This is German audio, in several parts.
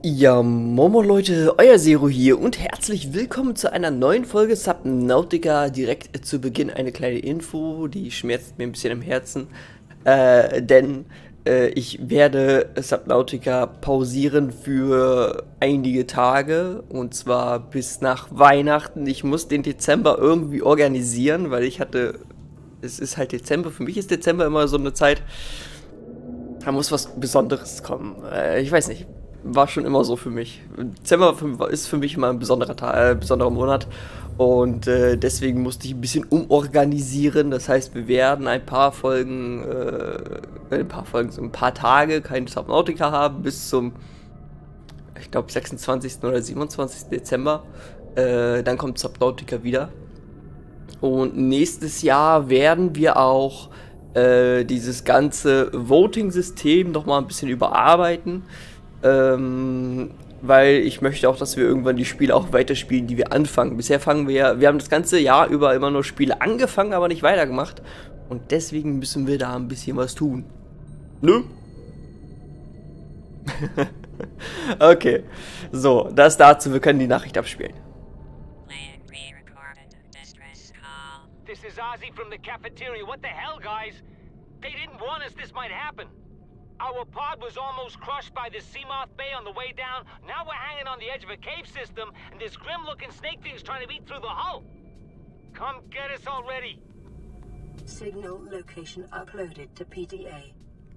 Ja, Momo Leute, euer Zero hier und herzlich willkommen zu einer neuen Folge Subnautica. Direkt zu Beginn eine kleine Info, die schmerzt mir ein bisschen im Herzen, denn ich werde Subnautica pausieren für einige Tage und zwar bis nach Weihnachten. Ich muss den Dezember irgendwie organisieren, weil es ist halt Dezember, für mich ist Dezember immer so eine Zeit, da muss was Besonderes kommen. Ich weiß nicht. War schon immer so für mich. Dezember ist für mich immer ein besonderer Monat und deswegen musste ich ein bisschen umorganisieren. Das heißt, wir werden ein paar so ein paar Tage kein Subnautica haben bis zum, ich glaube, 26. oder 27. Dezember. Dann kommt Subnautica wieder. Und nächstes Jahr werden wir auch dieses ganze Voting-System noch mal ein bisschen überarbeiten. Weil ich möchte auch, dass wir irgendwann die Spiele auch weiterspielen, die wir anfangen. Bisher wir haben das ganze Jahr über immer nur Spiele angefangen, aber nicht weitergemacht. Und deswegen müssen wir da ein bisschen was tun. Ne? Okay. So, das dazu. Wir können die Nachricht abspielen. This is Ozzy from the cafeteria. What the hell, guys? They didn't warn us this might happen. Our pod was almost crushed by the Seamoth Bay on the way down. Now we're hanging on the edge of a cave system, and this grim-looking snake thing's trying to eat through the hull. Come get us already. Signal location uploaded to PDA.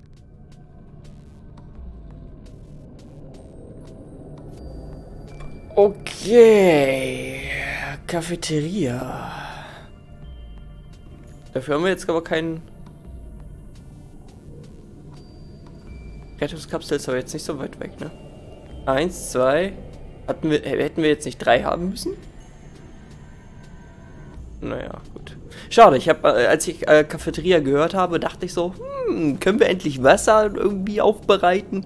Okay. Cafeteria. Dafür haben wir jetzt aber keinen... Rettungskapsel ist aber jetzt nicht so weit weg, ne? 1, 2. Hätten wir jetzt nicht 3 haben müssen? Naja, gut. Schade, als ich Cafeteria gehört habe, dachte ich so, können wir endlich Wasser irgendwie aufbereiten?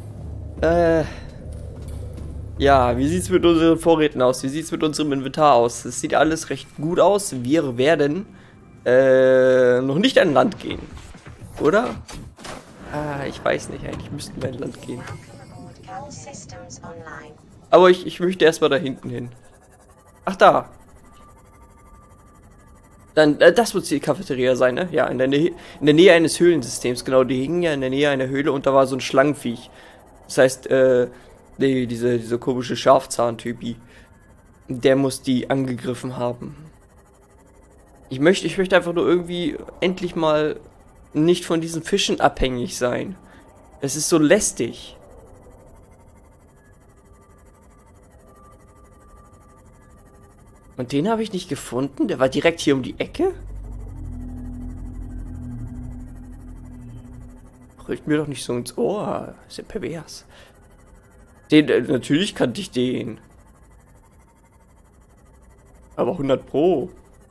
Ja, wie sieht's mit unseren Vorräten aus? Wie sieht's mit unserem Inventar aus? Es sieht alles recht gut aus. Wir werden noch nicht an Land gehen. Oder? Ich weiß nicht, eigentlich müssten wir an Land gehen. Aber ich möchte erstmal da hinten hin. Ach, da. Dann, das wird die Cafeteria sein, ne? Ja, in der Nähe eines Höhlensystems, genau. Die hingen ja in der Nähe einer Höhle und da war so ein Schlangenviech. Das heißt, diese komische Schafzahn-Typi. Der muss die angegriffen haben. Ich möchte einfach nur irgendwie endlich mal nicht von diesen Fischen abhängig sein. Es ist so lästig. Und den habe ich nicht gefunden. Der war direkt hier um die Ecke. Brüllt mir doch nicht so ins Ohr. Ist ja pervers. Natürlich kannte ich den. Aber 100 Pro.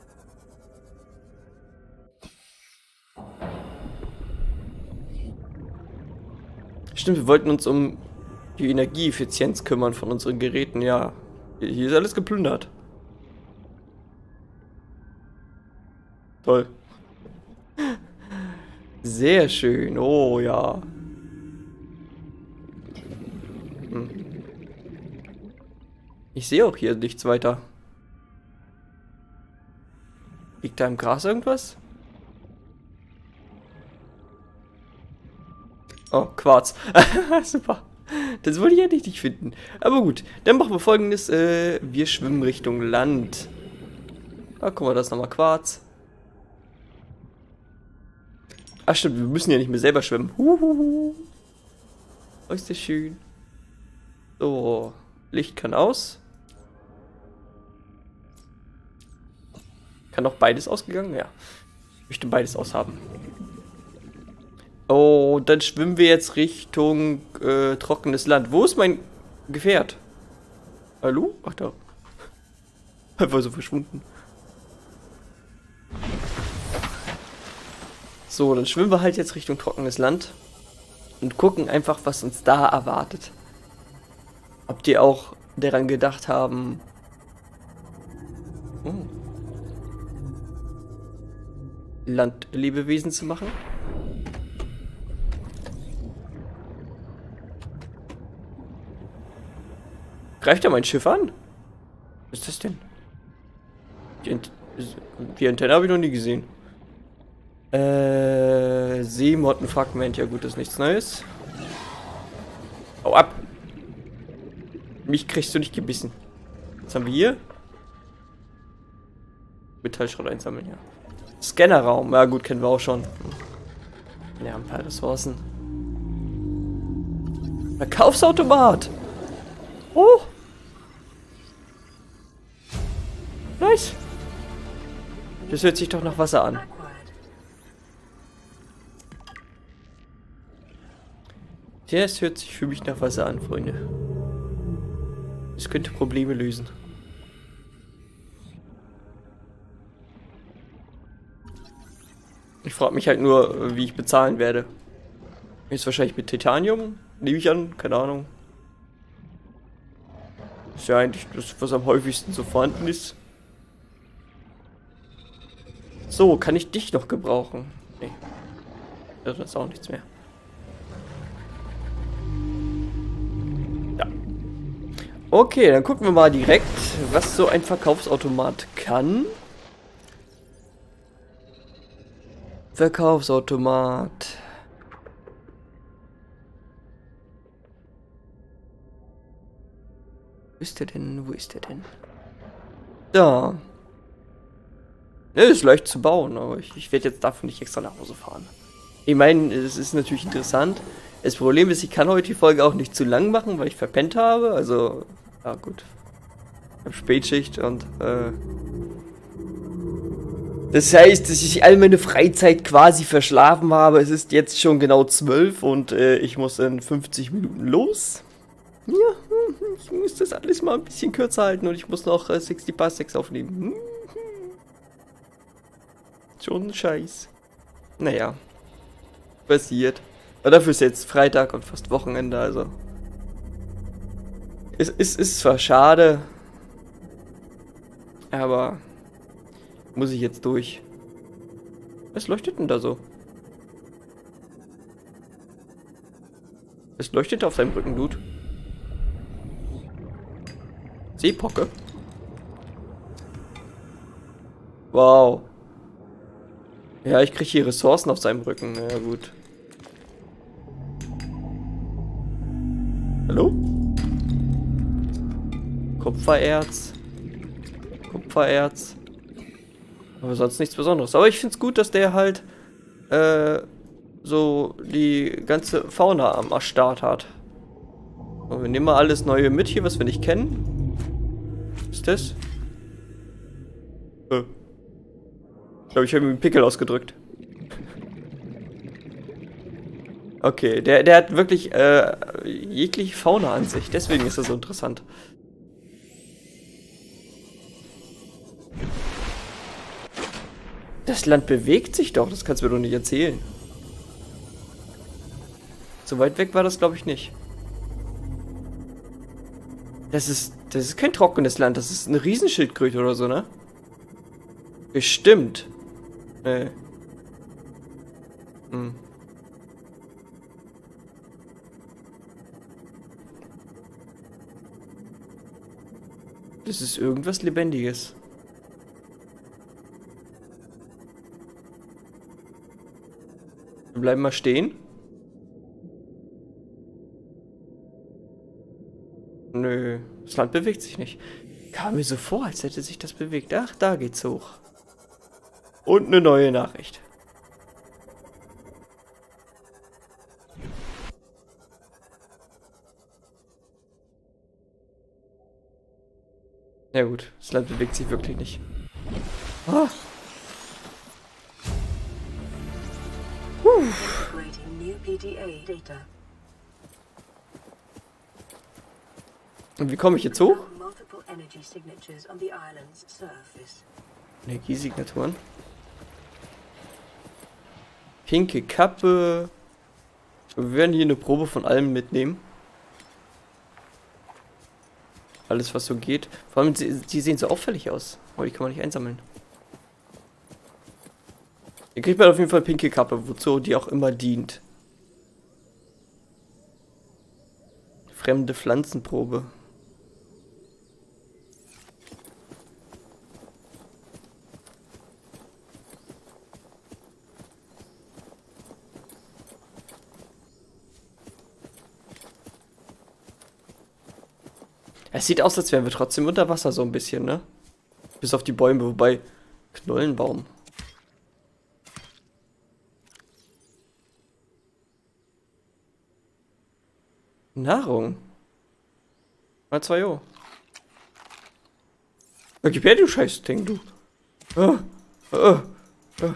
Stimmt, wir wollten uns um die Energieeffizienz kümmern von unseren Geräten, ja. Hier ist alles geplündert. Toll. Sehr schön, oh ja. Ich sehe auch hier nichts weiter. Liegt da im Gras irgendwas? Oh, Quarz. Super. Das wollte ich ja nicht finden. Aber gut, dann machen wir Folgendes. Wir schwimmen Richtung Land. Ah, guck mal, da ist nochmal Quarz. Ach stimmt, wir müssen ja nicht mehr selber schwimmen. Oh, ist das schön. So, Licht kann aus. Kann auch beides ausgegangen? Ja. Ich möchte beides aushaben. Oh, dann schwimmen wir jetzt Richtung trockenes Land. Wo ist mein Gefährt? Hallo? Ach da. Einfach so verschwunden. So, dann schwimmen wir halt jetzt Richtung trockenes Land. Und gucken einfach, was uns da erwartet. Ob die auch daran gedacht haben... Landlebewesen zu machen? Greift er mein Schiff an? Was ist das denn? Die Antenne habe ich noch nie gesehen. Seemottenfragment. Ja gut, das ist nichts Neues. Hau ab! Mich kriegst du nicht gebissen. Was haben wir hier? Metallschrott einsammeln, ja. Scannerraum. Ja gut, kennen wir auch schon. Ja, ein paar Ressourcen. Verkaufsautomat! Oh! Nice! Das hört sich doch nach Wasser an. Das hört sich für mich nach Wasser an, Freunde. Das könnte Probleme lösen. Ich frage mich halt nur, wie ich bezahlen werde. Jetzt wahrscheinlich mit Titanium, nehme ich an, keine Ahnung. Ist ja eigentlich das, was am häufigsten so vorhanden ist. So, kann ich dich noch gebrauchen? Nee. Das ist auch nichts mehr. Ja. Okay, dann gucken wir mal direkt, was so ein Verkaufsautomat kann. Verkaufsautomat. Wo ist der denn? Wo ist der denn? Da. Ne, ist leicht zu bauen, aber ich werde jetzt dafür nicht extra nach Hause fahren. Ich meine, es ist natürlich interessant. Das Problem ist, ich kann heute die Folge auch nicht zu lang machen, weil ich verpennt habe. Also, ja gut. Ich habe Spätschicht und das heißt, dass ich all meine Freizeit quasi verschlafen habe. Es ist jetzt schon genau 12 und ich muss in 50 Minuten los. Ja, ich muss das alles mal ein bisschen kürzer halten und ich muss noch 60 Past 6 aufnehmen. Schon ein Scheiß. Naja. Passiert. Aber dafür ist jetzt Freitag und fast Wochenende, also. Es ist zwar schade, aber muss ich jetzt durch. Was leuchtet denn da so? Es leuchtet auf deinem Rücken, Dude. Seepocke. Wow. Ja, ich kriege hier Ressourcen auf seinem Rücken. Ja, gut. Hallo? Kupfererz. Kupfererz. Aber sonst nichts Besonderes. Aber ich finde es gut, dass der halt so die ganze Fauna am Start hat. So, wir nehmen mal alles Neue mit hier, was wir nicht kennen. Was ist das? Ich glaube, ich habe mir einen Pickel ausgedrückt. Okay, der hat wirklich jegliche Fauna an sich. Deswegen ist er so interessant. Das Land bewegt sich doch. Das kannst du mir doch nicht erzählen. So weit weg war das, glaube ich, nicht. Das ist kein trockenes Land. Das ist eine Riesenschildkröte oder so, ne? Bestimmt. Das ist irgendwas Lebendiges. Wir bleiben mal stehen. Nö, das Land bewegt sich nicht. Kam mir so vor, als hätte sich das bewegt. Ach, da geht's hoch. Und eine neue Nachricht. Ja gut, das Land bewegt sich wirklich nicht. Ah. Und wie komme ich jetzt hoch? Energiesignaturen. Pinke Kappe. Wir werden hier eine Probe von allem mitnehmen. Alles, was so geht. Vor allem, die sehen so auffällig aus. Aber die kann man nicht einsammeln. Hier kriegt man auf jeden Fall pinke Kappe, wozu die auch immer dient. Fremde Pflanzenprobe. Es sieht aus, als wären wir trotzdem unter Wasser so ein bisschen, ne? Bis auf die Bäume, wobei... Knollenbaum. Nahrung. Mal 2 Euro. Ja, gib her, du Scheißding, du. Ah, ah, ah.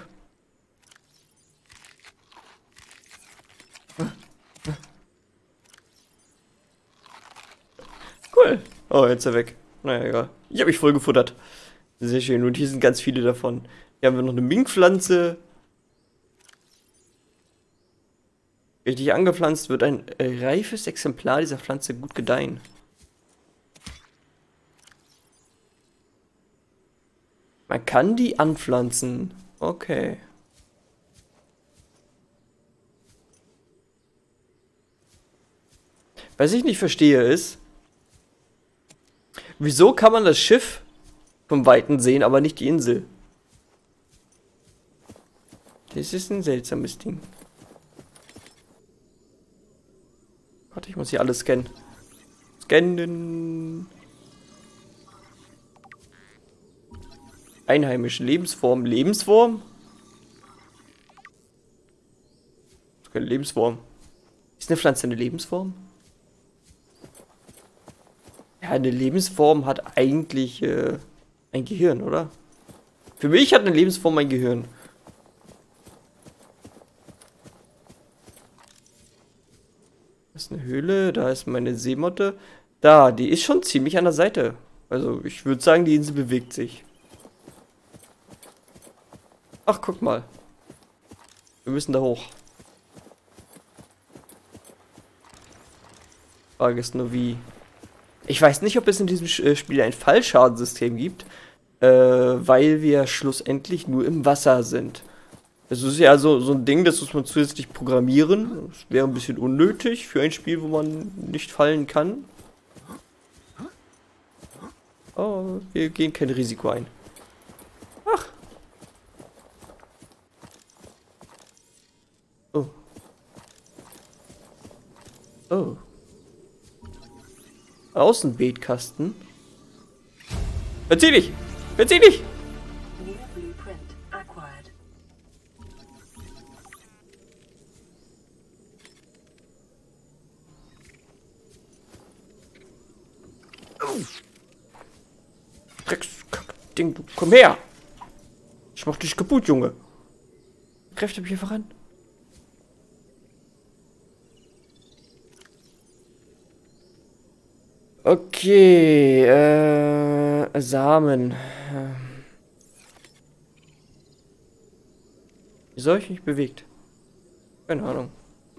Cool. Oh, jetzt ist er weg. Naja, egal. Ich habe mich voll gefuttert. Sehr schön. Und hier sind ganz viele davon. Hier haben wir noch eine Minkpflanze. Richtig angepflanzt wird ein reifes Exemplar dieser Pflanze gut gedeihen. Man kann die anpflanzen. Okay. Was ich nicht verstehe ist, wieso kann man das Schiff vom Weiten sehen, aber nicht die Insel? Das ist ein seltsames Ding. Warte, ich muss hier alles scannen. Scannen. Einheimische Lebensform. Lebensform? Das ist keine Lebensform. Ist eine Pflanze eine Lebensform? Ja, eine Lebensform hat eigentlich ein Gehirn, oder? Für mich hat eine Lebensform ein Gehirn. Das ist eine Höhle, da ist meine Seemotte. Da, die ist schon ziemlich an der Seite. Also ich würde sagen, die Insel bewegt sich. Ach, guck mal. Wir müssen da hoch. Frage ist nur wie. Ich weiß nicht, ob es in diesem Spiel ein Fallschadensystem gibt, weil wir schlussendlich nur im Wasser sind. Das ist ja so ein Ding, das muss man zusätzlich programmieren. Das wäre ein bisschen unnötig für ein Spiel, wo man nicht fallen kann. Oh, wir gehen kein Risiko ein. Ach. Oh. Oh. Außenbeetkasten. Verzieh dich! Verzieh dich! New blueprint acquired. Drecksding, du komm her! Ich mach dich kaputt, Junge. Kräfte mich hier voran. Okay, Samen. Wieso habe ich mich bewegt? Keine Ahnung.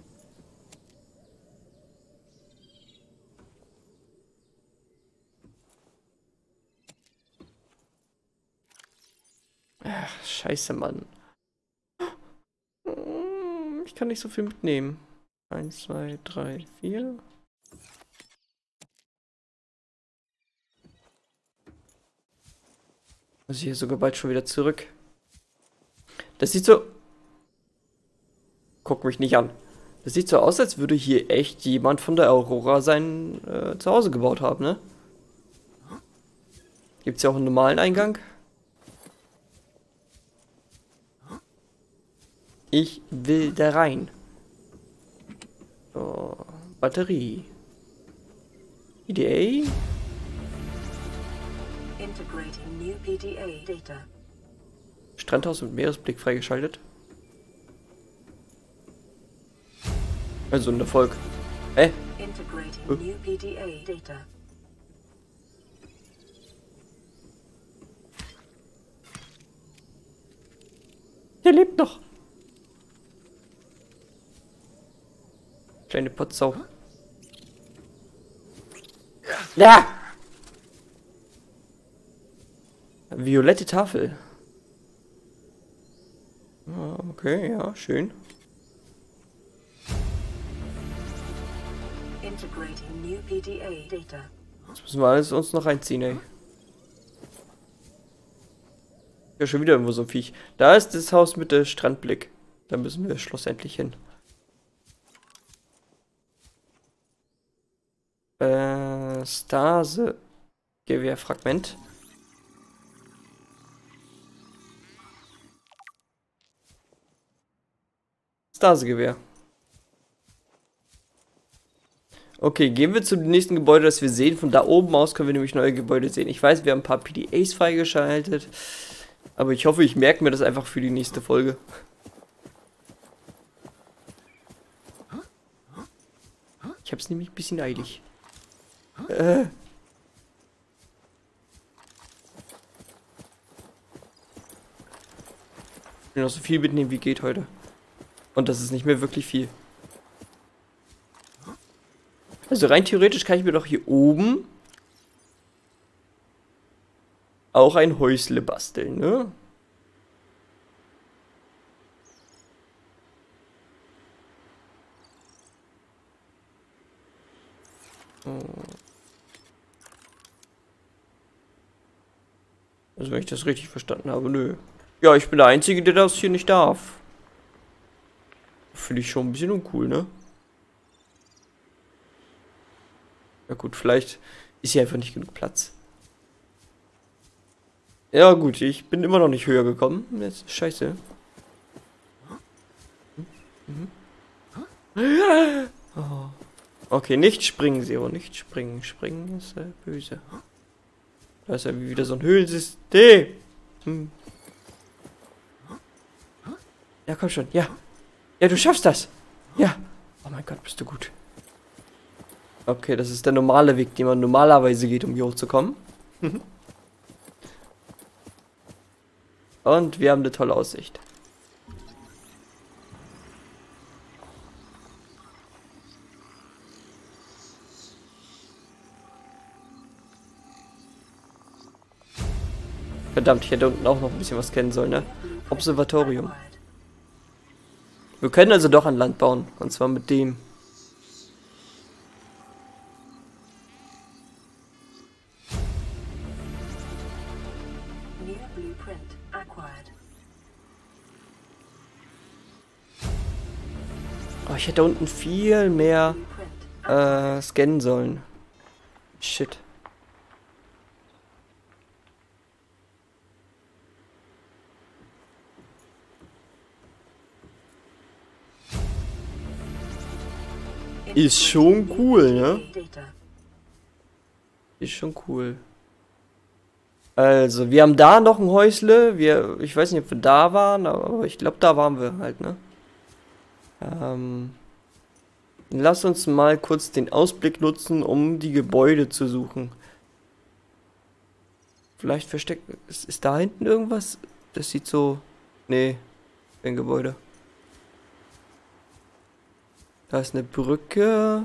Ach, scheiße, Mann. Ich kann nicht so viel mitnehmen. 1, 2, 3, 4. Muss ich hier sogar bald schon wieder zurück. Das sieht so... Guck mich nicht an. Das sieht so aus, als würde hier echt jemand von der Aurora sein Zuhause gebaut haben, ne? Gibt's ja auch einen normalen Eingang? Ich will da rein. So, Batterie. PDA. Integrating new PDA data. Strandhaus mit Meeresblick freigeschaltet. Also ein Erfolg. Integrating new PDA data. Der lebt noch. Kleine Potsau. Ja! Violette Tafel. Okay, ja, schön. Integrating new PDA data. Das müssen wir alles uns noch reinziehen, ey. Ja, schon wieder irgendwo so ein Viech. Da ist das Haus mit der Strandblick. Da müssen wir schlussendlich hin. Stase. Gewehrfragment. Stasegewehr. Okay, gehen wir zum nächsten Gebäude, das wir sehen. Von da oben aus können wir nämlich neue Gebäude sehen. Ich weiß, wir haben ein paar PDAs freigeschaltet. Aber ich hoffe, ich merke mir das einfach für die nächste Folge. Ich habe es nämlich ein bisschen eilig. Ich will noch so viel mitnehmen, wie geht heute. Und das ist nicht mehr wirklich viel. Also rein theoretisch kann ich mir doch hier oben auch ein Häusle basteln, ne? Also wenn ich das richtig verstanden habe, nö. Ja, ich bin der Einzige, der das hier nicht darf. Finde ich schon ein bisschen uncool, ne? Ja gut, vielleicht ist hier einfach nicht genug Platz. Ja gut, ich bin immer noch nicht höher gekommen. Das ist scheiße. Oh. Okay, nicht springen, Zero, nicht springen. Springen ist böse. Da ist ja wieder so ein Höhlensystem. Ja, komm schon, ja. Ja, du schaffst das. Ja. Oh mein Gott, bist du gut. Okay, das ist der normale Weg, den man normalerweise geht, um hier hochzukommen. Und wir haben eine tolle Aussicht. Verdammt, ich hätte unten auch noch ein bisschen was kennen sollen, ne? Observatorium. Wir können also doch an Land bauen. Und zwar mit dem. Oh, ich hätte unten viel mehr scannen sollen. Shit. Ist schon cool, ne? Ist schon cool. Also, wir haben da noch ein Häusle. Ich weiß nicht, ob wir da waren, aber ich glaube, da waren wir halt, ne? Lass uns mal kurz den Ausblick nutzen, um die Gebäude zu suchen. Vielleicht versteckt... Ist da hinten irgendwas? Das sieht so... Nee, ein Gebäude. Da ist eine Brücke.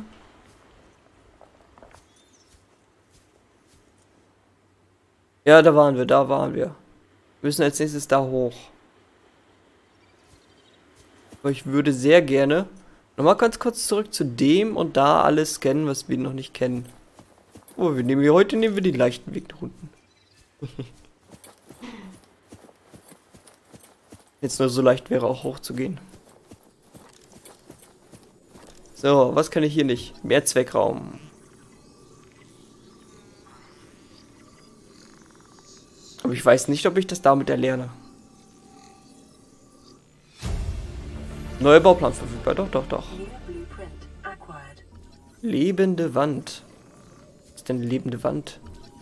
Ja, da waren wir, da waren wir. Wir müssen als nächstes da hoch. Aber ich würde sehr gerne nochmal ganz kurz zurück zu dem und da alles scannen, was wir noch nicht kennen. Oh, heute nehmen wir den leichten Weg nach unten. Jetzt nur so leicht wäre auch hochzugehen. So, was kann ich hier nicht? Mehrzweckraum. Aber ich weiß nicht, ob ich das damit erlerne. Neuer Bauplan verfügbar. Doch, doch, doch. Lebende Wand. Was ist denn eine lebende Wand?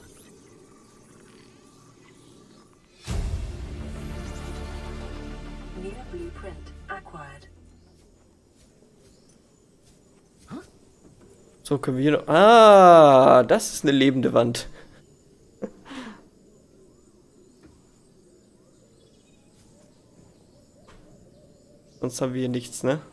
So, können wir hier noch... Ah, das ist eine lebende Wand. Sonst haben wir hier nichts, ne?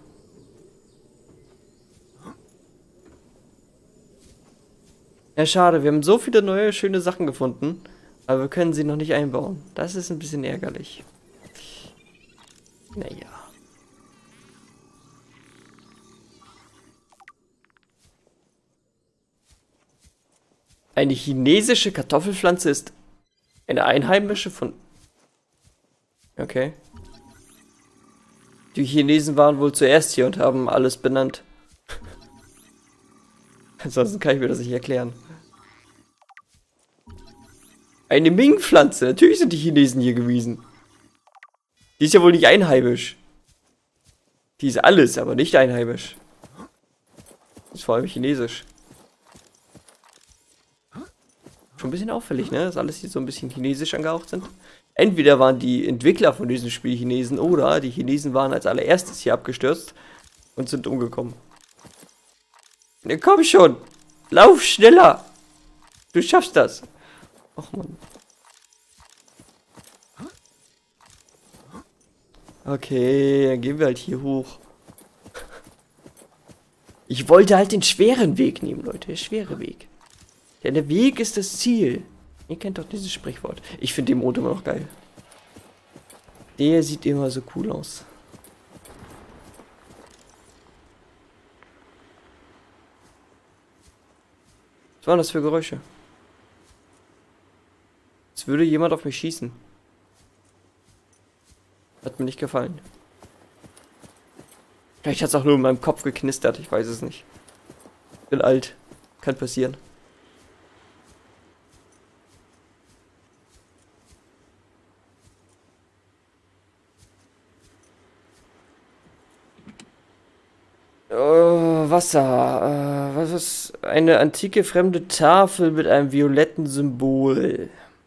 Ja, schade. Wir haben so viele neue, schöne Sachen gefunden. Aber wir können sie noch nicht einbauen. Das ist ein bisschen ärgerlich. Naja. Eine chinesische Kartoffelpflanze ist eine einheimische von... Okay. Die Chinesen waren wohl zuerst hier und haben alles benannt. Ansonsten kann ich mir das nicht erklären. Eine Ming-Pflanze. Natürlich sind die Chinesen hier gewesen. Die ist ja wohl nicht einheimisch. Die ist alles, aber nicht einheimisch. Das ist vor allem chinesisch. Schon ein bisschen auffällig, ne? Dass alles hier so ein bisschen chinesisch angehaucht sind. Entweder waren die Entwickler von diesem Spiel Chinesen oder die Chinesen waren als allererstes hier abgestürzt und sind umgekommen. Ja, komm schon! Lauf schneller! Du schaffst das! Ach man. Okay, dann gehen wir halt hier hoch. Ich wollte halt den schweren Weg nehmen, Leute. Der schwere Weg. Denn der Weg ist das Ziel. Ihr kennt doch dieses Sprichwort. Ich finde den Mond immer noch geil. Der sieht immer so cool aus. Was waren das für Geräusche? Als würde jemand auf mich schießen. Hat mir nicht gefallen. Vielleicht hat es auch nur in meinem Kopf geknistert, ich weiß es nicht. Bin alt. Kann passieren. Wasser. Was ist eine antike fremde Tafel mit einem violetten Symbol?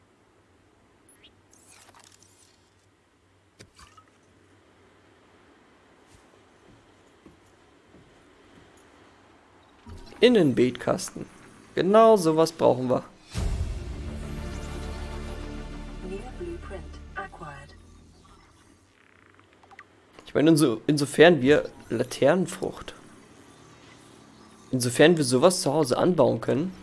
Innenbeetkasten. Genau sowas brauchen wir. Ich meine, insofern wir Laternenfrucht. Insofern wir sowas zu Hause anbauen können.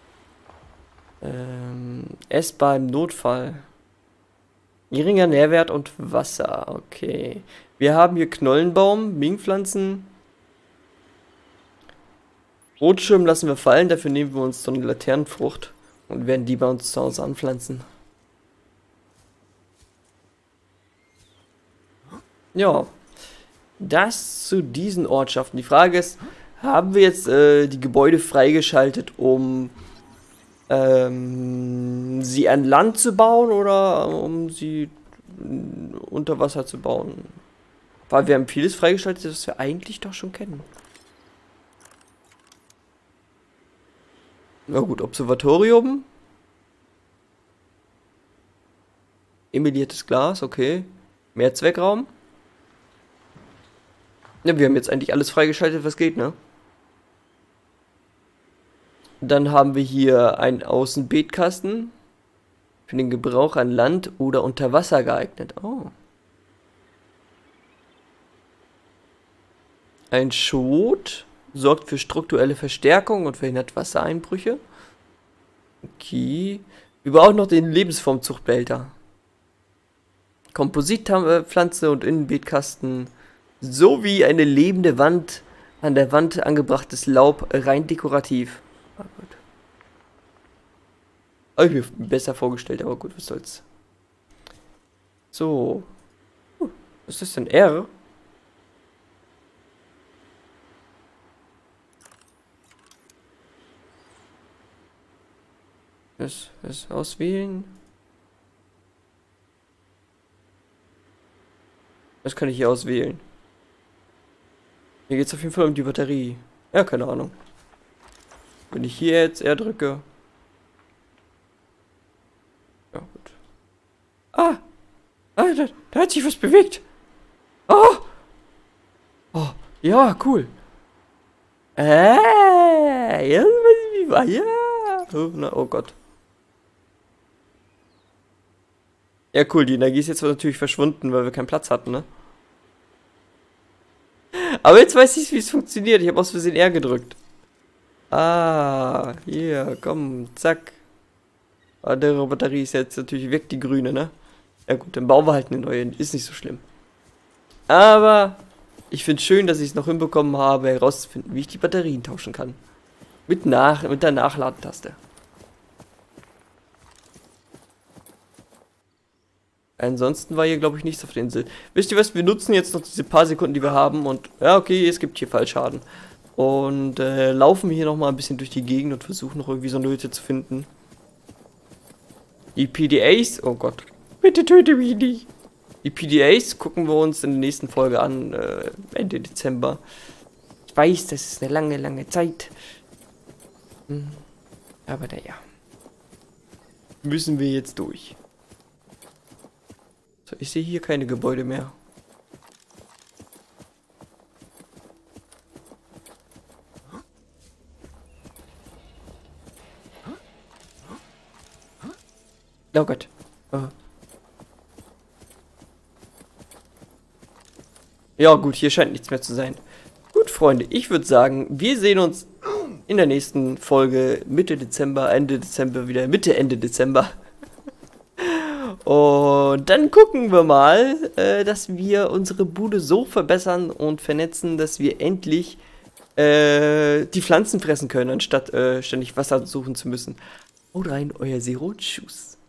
Essbar im Notfall. Geringer Nährwert und Wasser. Okay. Wir haben hier Knollenbaum, Ming-Pflanzen. Rotschirm lassen wir fallen, dafür nehmen wir uns so eine Laternenfrucht und werden die bei uns zu Hause anpflanzen. Ja, das zu diesen Ortschaften. Die Frage ist, haben wir jetzt die Gebäude freigeschaltet, um sie an Land zu bauen oder um sie unter Wasser zu bauen? Weil wir haben vieles freigeschaltet, das wir eigentlich doch schon kennen. Na gut, Observatorium. Emuliertes Glas, okay. Mehrzweckraum. Ja, wir haben jetzt eigentlich alles freigeschaltet, was geht, ne? Dann haben wir hier einen Außenbeetkasten. Für den Gebrauch an Land oder unter Wasser geeignet. Oh. Ein Schot. Sorgt für strukturelle Verstärkung und verhindert Wassereinbrüche. Okay. Wir brauchen noch den Lebensformzuchtbehälter. Kompositpflanze und Innenbeetkasten. Sowie eine lebende Wand. An der Wand angebrachtes Laub. Rein dekorativ. Ah, gut. Habe ich mir besser vorgestellt, aber gut, was soll's. So. Was ist das denn? R? Was auswählen? Was kann ich hier auswählen? Hier geht es auf jeden Fall um die Batterie. Ja, keine Ahnung. Wenn ich hier jetzt R drücke. Ja, gut. Ah! Da hat sich was bewegt! Oh! Oh, ja, cool. Ja, wie war ja? Oh, na, oh Gott. Ja, cool, die Energie ist jetzt natürlich verschwunden, weil wir keinen Platz hatten, ne? Aber jetzt weiß ich, wie es funktioniert. Ich habe aus Versehen R gedrückt. Ah, hier, komm, zack. Die Batterie ist jetzt natürlich weg, die grüne, ne? Ja gut, dann bauen wir halt eine neue. Ist nicht so schlimm. Aber ich finde es schön, dass ich es noch hinbekommen habe, herauszufinden, wie ich die Batterien tauschen kann. Mit der Nachladentaste. Ansonsten war hier, glaube ich, nichts auf der Insel. Wisst ihr was? Wir nutzen jetzt noch diese paar Sekunden, die wir haben. Und ja, okay, es gibt hier Fallschaden. Und laufen hier nochmal ein bisschen durch die Gegend und versuchen noch irgendwie so eine Hütte zu finden. Die PDAs, oh Gott, bitte töte mich nicht. Die PDAs gucken wir uns in der nächsten Folge an, Ende Dezember. Ich weiß, das ist eine lange, lange Zeit. Aber naja. Müssen wir jetzt durch. So, ich sehe hier keine Gebäude mehr. Oh Gott. Oh. Ja gut, hier scheint nichts mehr zu sein. Gut, Freunde, ich würde sagen, wir sehen uns in der nächsten Folge Mitte Dezember, Ende Dezember wieder, Mitte, Ende Dezember. Und dann gucken wir mal, dass wir unsere Bude so verbessern und vernetzen, dass wir endlich die Pflanzen fressen können, anstatt ständig Wasser suchen zu müssen. Haut rein, euer Zero, tschüss.